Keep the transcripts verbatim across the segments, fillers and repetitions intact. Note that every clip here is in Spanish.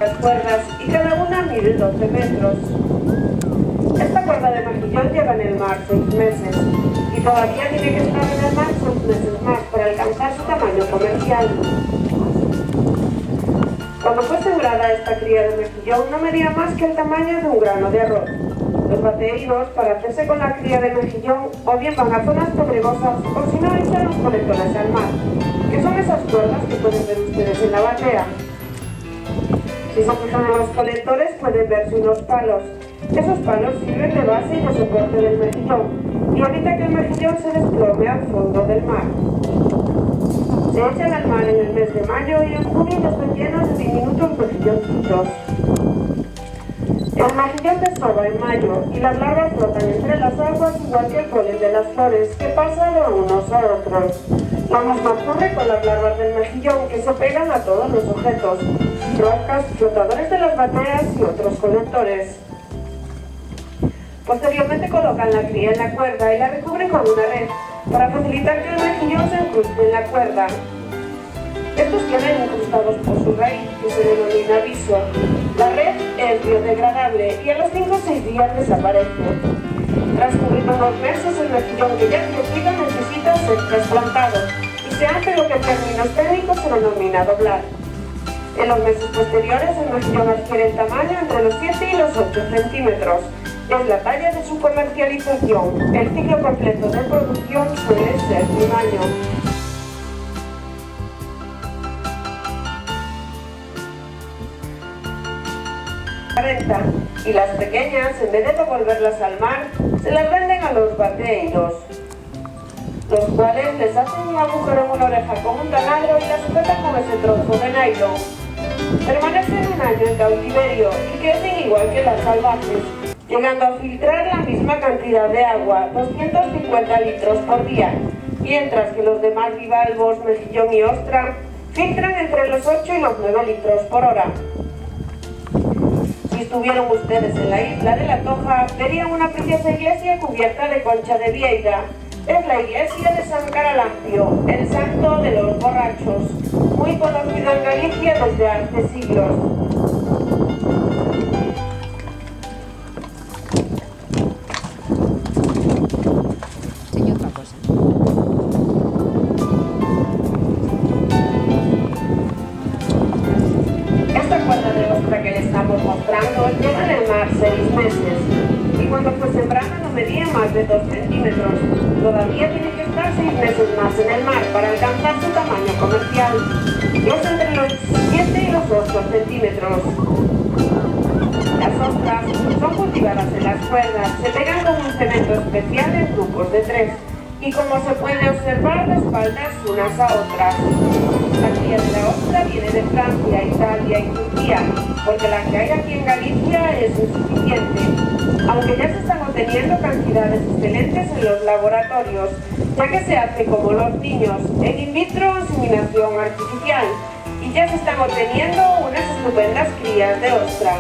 las cuerdas y cada una mide doce metros. Esta cuerda de mejillón lleva en el mar seis meses y todavía tiene que estar en el mar seis meses más para alcanzar su tamaño comercial. Cuando fue sembrada esta cría de mejillón no medía más que el tamaño de un grano de arroz. Los bateeiros, para hacerse con la cría de mejillón, o bien van a zonas pedregosas o si no echan los colectores al mar, que son esas cuerdas que pueden ver ustedes en la batea. Si se fijan en los colectores pueden verse unos palos. Esos palos sirven de base y de soporte del mejillón y evita que el mejillón se desplome al fondo del mar. Se echan al mar en el mes de mayo y en junio ya están llenos de diminutos mejilloncitos. El mejillón desova en mayo y las larvas flotan entre las aguas igual que el polen de las flores que pasa de unos a otros. Lo mismo ocurre con las larvas del mejillón que se pegan a todos los objetos, rocas, flotadores de las bateas y otros colectores. Posteriormente colocan la cría en la cuerda y la recubren con una red para facilitar que el mejillón se incruste en la cuerda. Estos quedan incrustados por su raíz, que se denomina viso. La red es biodegradable y a los cinco o seis días desaparece. Transcurridos unos meses, el mejillón que ya crecido necesita ser trasplantado y se hace lo que en términos técnicos se denomina doblar. En los meses posteriores, el mejillón adquiere el tamaño entre los siete y los ocho centímetros. Es la talla de su comercialización. El ciclo completo de producción suele ser de un año. Y las pequeñas, en vez de devolverlas al mar, se las venden a los bateeiros, los cuales les hacen un agujero en una oreja con un taladro y las sujetan con ese trozo de nylon. Permanecen un año en cautiverio y crecen igual que las salvajes, llegando a filtrar la misma cantidad de agua, doscientos cincuenta litros por día, mientras que los demás bivalvos, mejillón y ostra, filtran entre los ocho y los nueve litros por hora. Si estuvieron ustedes en la isla de La Toja, verían una preciosa iglesia cubierta de concha de vieira. Es la iglesia de San Caralampio, el santo de los borrachos, muy conocido en Galicia desde hace siglos. Lleva en el mar seis meses y cuando fue sembrada no medía más de dos centímetros. Todavía tiene que estar seis meses más en el mar para alcanzar su tamaño comercial. Es entre los siete y los ocho centímetros. Las ostras son cultivadas en las cuerdas, se pegan con un cemento especial en grupos de tres y como se puede observar de espaldas unas a otras. La cría de la ostra viene de Francia, Italia y Turquía, porque la que hay aquí en Galicia es insuficiente, aunque ya se están obteniendo cantidades excelentes en los laboratorios, ya que se hace como los niños, en in vitro inseminación artificial, y ya se están obteniendo unas estupendas crías de ostra.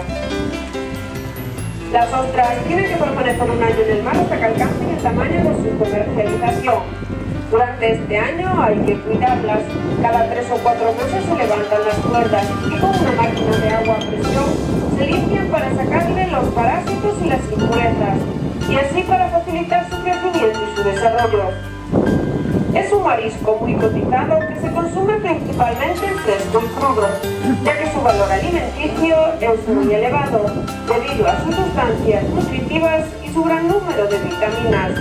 Las ostras tienen que permanecer un año en el mar hasta que alcancen el tamaño de su comercialización. Durante este año hay que cuidarlas. Cada tres o cuatro meses se levantan las cuerdas y con una máquina de agua a presión se limpian para sacarle los parásitos y las impurezas, y así para facilitar su crecimiento y su desarrollo. Es un marisco muy cotizado que se consume principalmente en fresco y crudo, ya que su valor alimenticio es muy elevado, debido a sus sustancias nutritivas y su gran número de vitaminas.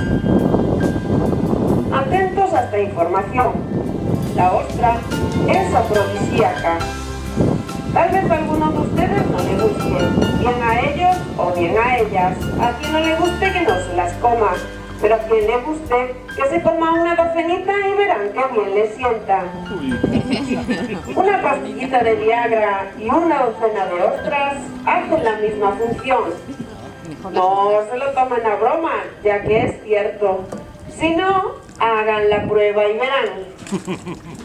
Atentos a esta información. La ostra es afrodisíaca. Tal vez a alguno de ustedes no le guste, bien a ellos o bien a ellas. A quien no le guste que no se las coma, pero a quien le guste que se coma una docenita y verán que bien le sienta. Una pastillita de Viagra y una docena de ostras hacen la misma función. No se lo tomen a broma, ya que es cierto. Si no, hagan la prueba y verán.